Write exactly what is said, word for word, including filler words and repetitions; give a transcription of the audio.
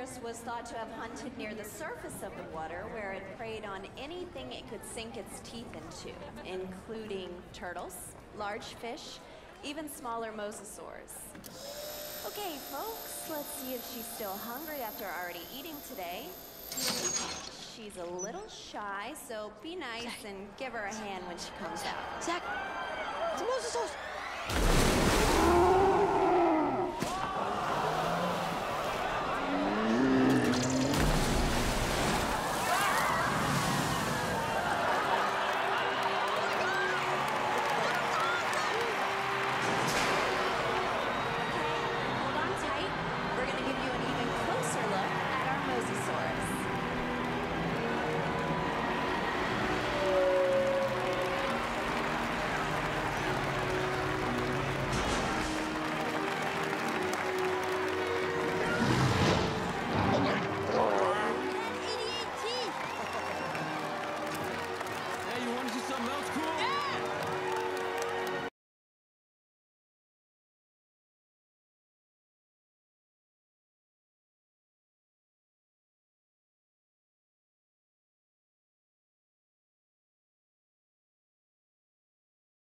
Mosasaurus was thought to have hunted near the surface of the water, where it preyed on anything it could sink its teeth into, including turtles, large fish, even smaller mosasaurs. Okay, folks, let's see if she's still hungry after already eating today. She's a little shy, so be nice Zach. and give her a hand when she comes out. Zach, it's a mosasaurus!